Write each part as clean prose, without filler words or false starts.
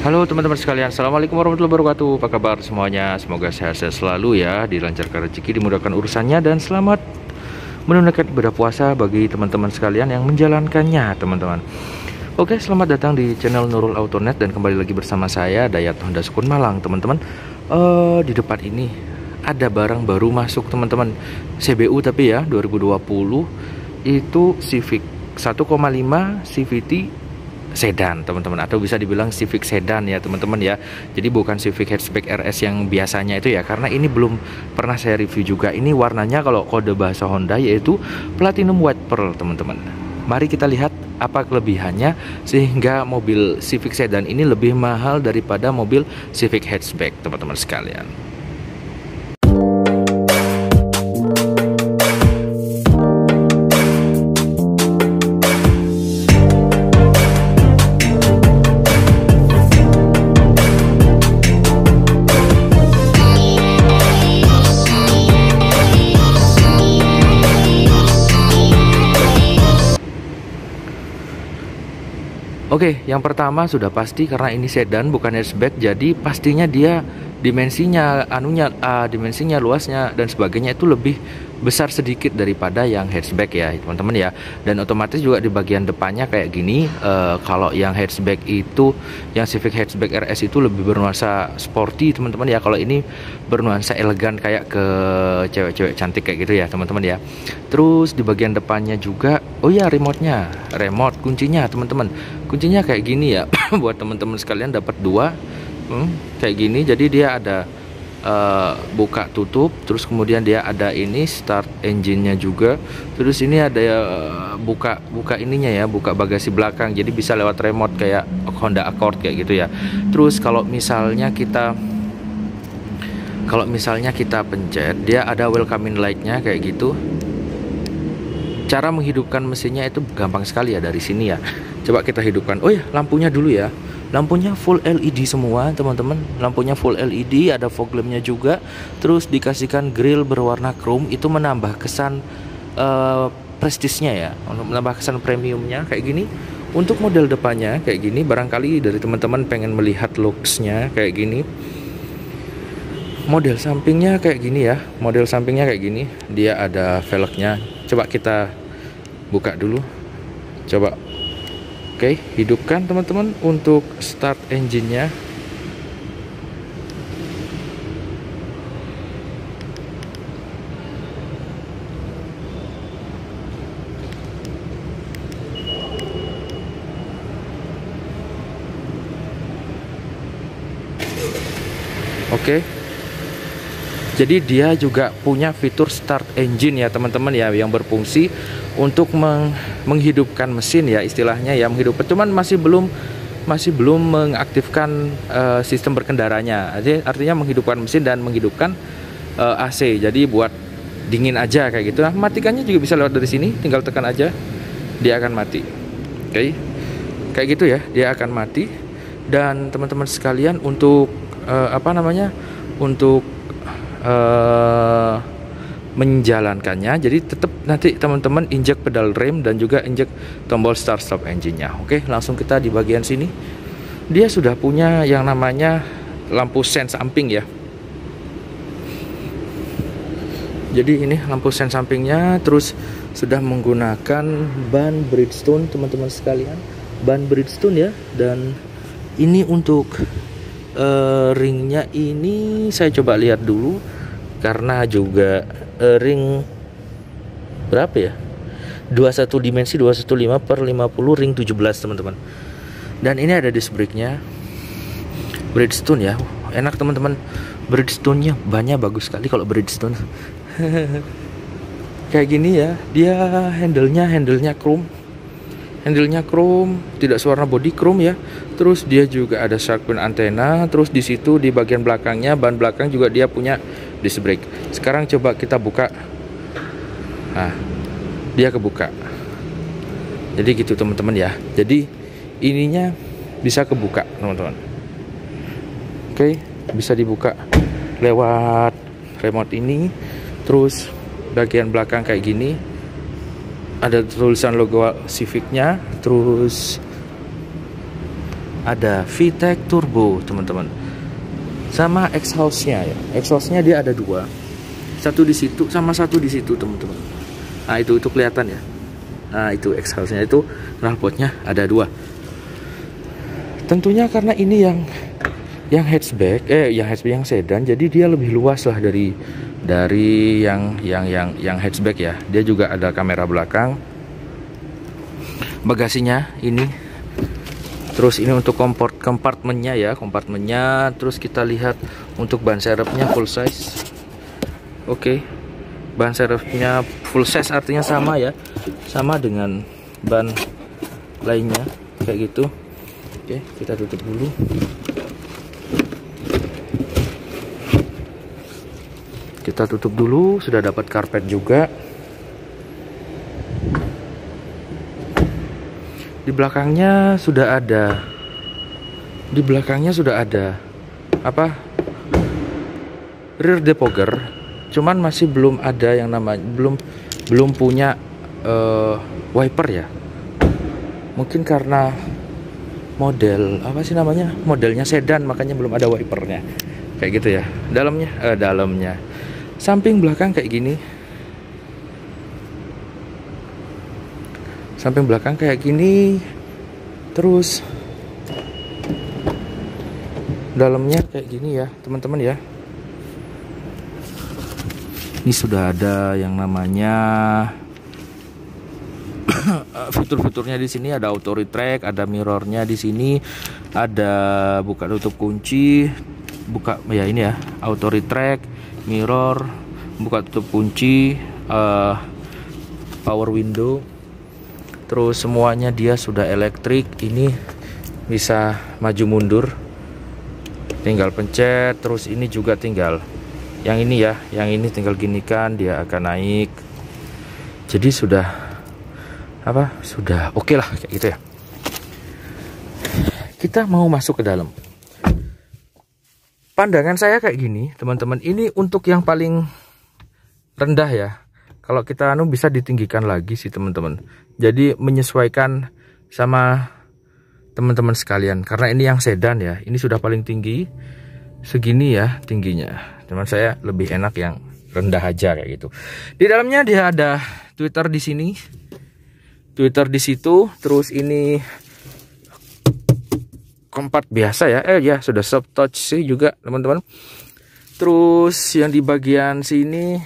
Halo teman-teman sekalian, Assalamualaikum warahmatullahi wabarakatuh. Apa kabar semuanya? Semoga sehat-sehat selalu ya, dilancarkan rezeki, dimudahkan urusannya, dan selamat menunaikan ibadah puasa bagi teman-teman sekalian yang menjalankannya, teman-teman. Oke, selamat datang di channel Nurul Autonet dan kembali lagi bersama saya Dayat Honda Sukun Malang, teman-teman. Di depan ini ada barang baru masuk, teman-teman. CBU tapi ya, 2020 itu Civic 1,5 CVT sedan, teman-teman, atau bisa dibilang Civic sedan ya, teman-teman ya. Jadi bukan Civic hatchback RS yang biasanya itu ya, karena ini belum pernah saya review juga. Ini warnanya kalau kode bahasa Honda yaitu Platinum White Pearl, teman-teman. Mari kita lihat apa kelebihannya sehingga mobil Civic sedan ini lebih mahal daripada mobil Civic hatchback, teman-teman sekalian. Oke, yang pertama sudah pasti karena ini sedan bukan hatchback, jadi pastinya dia dimensinya, dimensinya, luasnya dan sebagainya itu lebih besar sedikit daripada yang hatchback ya, teman-teman ya. Dan otomatis juga di bagian depannya kayak gini. Kalau yang hatchback itu, yang Civic hatchback RS itu lebih bernuansa sporty, teman-teman ya. Kalau ini bernuansa elegan kayak ke cewek-cewek cantik kayak gitu ya, teman-teman ya. Terus di bagian depannya juga, oh ya, remote kuncinya, teman-teman. Kuncinya kayak gini ya, buat teman-teman sekalian dapat dua, kayak gini. Jadi dia ada buka tutup, terus kemudian dia ada ini start engine-nya juga. Terus ini ada buka ininya ya, buka bagasi belakang. Jadi bisa lewat remote kayak Honda Accord kayak gitu ya. Terus kalau misalnya kita pencet, dia ada welcoming light-nya kayak gitu. Cara menghidupkan mesinnya itu gampang sekali ya dari sini ya. Coba kita hidupkan. Oh ya, lampunya dulu ya. Lampunya full LED semua, teman-teman. Lampunya full LED, ada fog lamp-nya juga. Terus dikasihkan grill berwarna chrome, itu menambah kesan prestisnya ya, menambah kesan premiumnya kayak gini. Untuk model depannya kayak gini, barangkali dari teman-teman pengen melihat looks-nya kayak gini. Model sampingnya kayak gini ya. Model sampingnya kayak gini. Dia ada velgnya. Coba kita buka dulu. Coba. Oke, hidupkan teman-teman untuk start engine-nya. Oke. Jadi dia juga punya fitur start engine ya, teman-teman ya, yang berfungsi untuk menghidupkan mesin ya, istilahnya ya, menghidupkan. Cuman masih belum mengaktifkan sistem berkendaranya. Artinya menghidupkan mesin dan menghidupkan AC. Jadi buat dingin aja kayak gitu. Nah, matikannya juga bisa lewat dari sini, tinggal tekan aja, dia akan mati. Oke. Kayak gitu ya, dia akan mati. Dan teman-teman sekalian untuk untuk menjalankannya, jadi tetap nanti teman-teman injek pedal rem dan juga injek tombol start stop engine-nya. Oke, langsung kita di bagian sini. Dia sudah punya yang namanya lampu sen samping ya. Jadi ini lampu sen sampingnya, terus sudah menggunakan ban Bridgestone, teman-teman sekalian. Ban Bridgestone ya. Dan ini untuk ringnya ini saya coba lihat dulu, karena juga ring berapa ya, 21 dimensi 215 per 50 ring 17, teman-teman. Dan ini ada disc brake-nya Bridgestone ya. Enak, teman-teman. Bridgestone-nya banyak bagus sekali kalau Bridgestone. Kayak gini ya. Dia handle-nya chrome. Handle-nya chrome, tidak sewarna body chrome ya. Terus dia juga ada shark fin antena. Terus di situ di bagian belakangnya, ban belakang juga dia punya disc brake. Sekarang coba kita buka. Nah, dia kebuka. Jadi gitu, teman-teman ya. Jadi ininya bisa kebuka, teman-teman. Oke, bisa dibuka lewat remote ini. Terus bagian belakang kayak gini. Ada tulisan logo Civic-nya, terus ada VTEC Turbo teman-teman, sama exhaustnya ya. Exhaustnya dia ada dua, satu di situ sama satu di situ teman-teman. Nah itu kelihatan ya. Nah itu exhaustnya, itu knalpotnya ada dua. Tentunya karena ini yang hatchback, yang sedan, jadi dia lebih luas lah dari yang hatchback ya. Dia juga ada kamera belakang, bagasinya ini. Terus ini untuk kompartemennya ya, Terus kita lihat untuk ban serepnya full size. Oke, ban serepnya full size artinya sama ya, sama dengan ban lainnya kayak gitu. Oke, kita tutup dulu. Kita tutup dulu, sudah dapat karpet juga. Di belakangnya sudah ada apa? Rear defogger. Cuman masih belum ada yang namanya belum punya wiper ya. Mungkin karena modelnya sedan, makanya belum ada wipernya. Kayak gitu ya. Dalamnya. Samping belakang kayak gini. Terus dalamnya kayak gini ya, teman-teman ya. Ini sudah ada yang namanya fitur-fiturnya di sini, ada auto retract, ada mirrornya di sini, ada buka tutup kunci, auto retract, mirror, buka tutup kunci, power window. Terus semuanya dia sudah elektrik. Ini bisa maju mundur, tinggal pencet. Terus ini juga tinggal yang ini tinggal ginikan, dia akan naik. Jadi sudah oke lah kayak gitu ya. Kita mau masuk ke dalam. Pandangan saya kayak gini teman-teman, ini untuk yang paling rendah ya. Kalau kita bisa ditinggikan lagi sih teman-teman. Jadi menyesuaikan sama teman-teman sekalian, karena ini yang sedan ya. Ini sudah paling tinggi segini ya tingginya. Teman saya lebih enak yang rendah aja kayak gitu. Di dalamnya dia ada tweeter di sini, tweeter di situ. Terus ini kompart biasa ya. Sudah soft touch sih juga teman-teman. Terus yang di bagian sini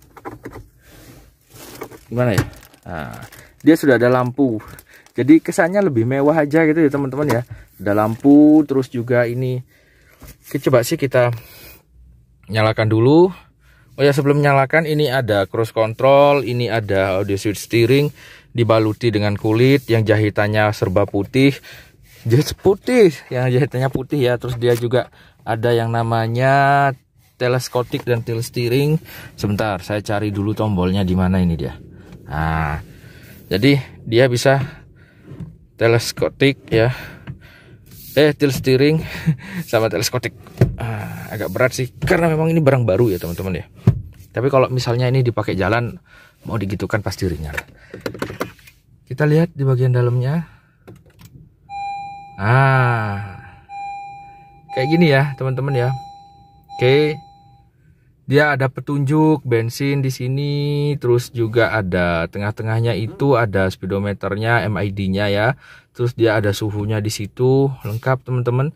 gimana ya? Nah, dia sudah ada lampu. Jadi kesannya lebih mewah aja gitu ya teman-teman ya. Ada lampu, terus juga ini. Coba sih kita nyalakan dulu. Oh ya, sebelum nyalakan ini ada cruise control, ini ada audio switch steering, dibaluti dengan kulit yang jahitannya serba putih. Yang jahitannya putih ya. Terus dia juga ada yang namanya teleskopik dan tilt steering. Sebentar, saya cari dulu tombolnya di mana ini dia. Nah, jadi dia bisa teleskopik ya. Tilt steering sama teleskopik. Agak berat sih karena memang ini barang baru ya teman-teman ya. Tapi kalau misalnya ini dipakai jalan, mau digitukan pasti ringan. Kita lihat di bagian dalamnya. Kayak gini ya teman-teman ya. Oke. Dia ada petunjuk bensin di sini, terus juga ada tengah-tengahnya itu ada speedometernya, MID-nya ya. Terus dia ada suhunya di situ, lengkap teman-teman.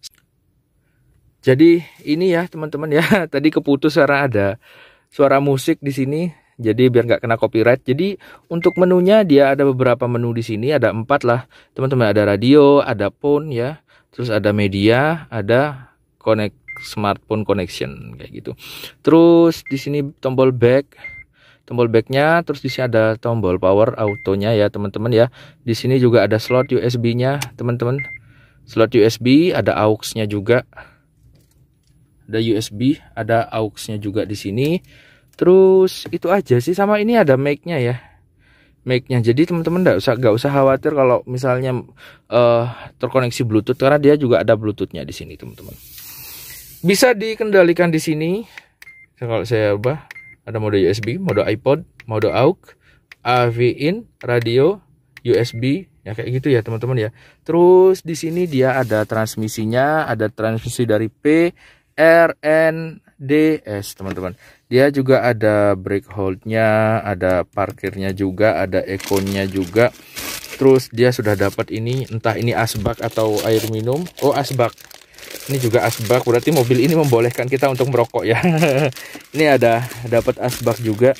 Jadi ini ya teman-teman ya, tadi keputus karena ada suara musik di sini. Jadi biar nggak kena copyright. Jadi untuk menunya dia ada beberapa menu di sini, ada 4 lah teman-teman. Ada radio, ada phone ya, terus ada media, ada smartphone connection kayak gitu. Terus di sini tombol backnya, terus di sini ada tombol power autonya ya teman-teman ya. Di sini juga ada slot USB-nya teman-teman. Slot USB, ada aux-nya juga. Ada USB, ada aux-nya juga di sini. Terus itu aja sih, sama ini ada mic-nya ya. Mic-nya. Jadi teman-teman nggak usah khawatir kalau misalnya terkoneksi Bluetooth, karena dia juga ada Bluetooth-nya di sini teman-teman. Bisa dikendalikan di sini. Kalau saya ubah, ada mode USB, mode iPod, mode AUX, AV in, radio, USB Ya kayak gitu ya teman-teman ya. Terus di sini dia ada transmisinya, ada transmisi dari P, R, N, D, S teman-teman. Dia juga ada brake hold-nya, ada parkirnya juga, ada eco-nya juga. Terus dia sudah dapat ini, entah ini asbak atau air minum. Oh, asbak. Ini juga asbak, berarti mobil ini membolehkan kita untuk merokok ya. Ini ada dapat asbak juga.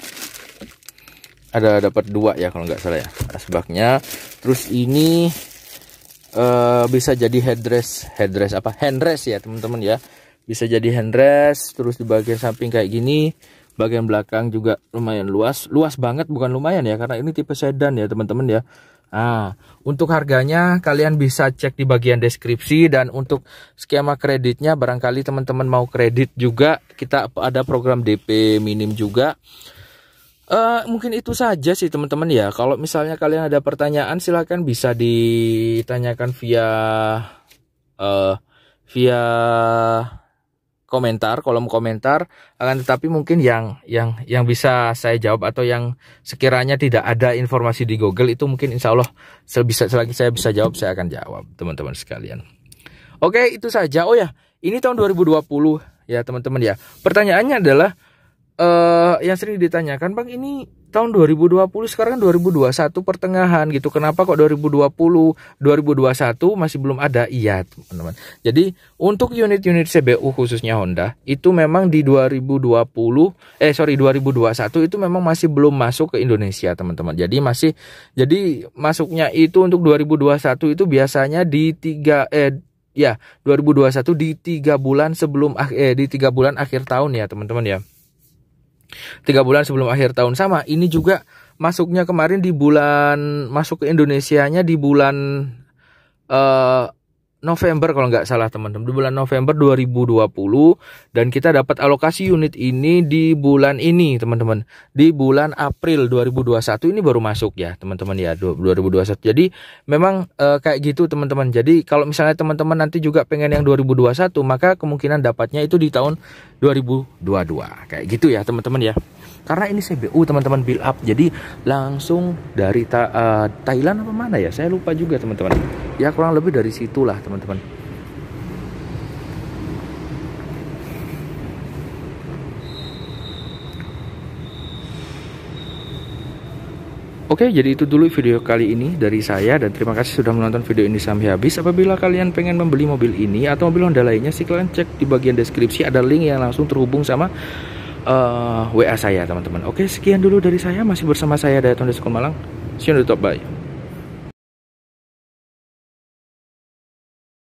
Ada dapat 2 ya kalau nggak salah ya asbaknya. Terus ini bisa jadi handrest ya teman-teman ya. Bisa jadi handrest. Terus di bagian samping kayak gini, bagian belakang juga lumayan luas banget, bukan lumayan ya, karena ini tipe sedan ya teman-teman ya. Nah, untuk harganya kalian bisa cek di bagian deskripsi, dan untuk skema kreditnya barangkali teman-teman mau kredit juga, kita ada program DP minim juga. Mungkin itu saja sih teman-teman ya. Kalau misalnya kalian ada pertanyaan, silahkan bisa ditanyakan via komentar, kolom komentar. Akan tetapi mungkin yang bisa saya jawab, atau yang sekiranya tidak ada informasi di Google, itu mungkin insya Allah selagi saya bisa jawab, saya akan jawab teman-teman sekalian. Oke, itu saja. Oh ya, ini tahun 2020 ya teman-teman ya. Pertanyaannya adalah yang sering ditanyakan, Bang, ini tahun 2020, sekarang kan 2021 pertengahan gitu, kenapa kok 2021 masih belum ada? Iya teman-teman, jadi untuk unit-unit CBU khususnya Honda itu memang di 2021 itu memang masih belum masuk ke Indonesia teman-teman. Jadi masuknya itu untuk 2021 itu biasanya di 2021 di 3 bulan sebelum di 3 bulan akhir tahun ya teman-teman ya. 3 bulan sebelum akhir tahun. Sama ini juga masuknya kemarin di bulan, masuk ke Indonesianya di bulan November kalau nggak salah teman-teman, di bulan November 2020, dan kita dapat alokasi unit ini di bulan ini teman-teman, di bulan April 2021 ini baru masuk ya teman-teman ya, 2021. Jadi memang kayak gitu teman-teman. Jadi kalau misalnya teman-teman nanti juga pengen yang 2021, maka kemungkinan dapatnya itu di tahun 2022 kayak gitu ya teman-teman ya. Karena ini CBU teman-teman, build up, jadi langsung dari Thailand apa mana ya, saya lupa juga teman-teman ya, kurang lebih dari situlah teman-teman. Oke, jadi itu dulu video kali ini dari saya, dan terima kasih sudah menonton video ini sampai habis. Apabila kalian pengen membeli mobil ini atau mobil Honda lainnya, silahkan cek di bagian deskripsi, ada link yang langsung terhubung sama WA saya teman-teman. Oke, sekian dulu dari saya, masih bersama saya Dayton Malang. See you on the top, bye.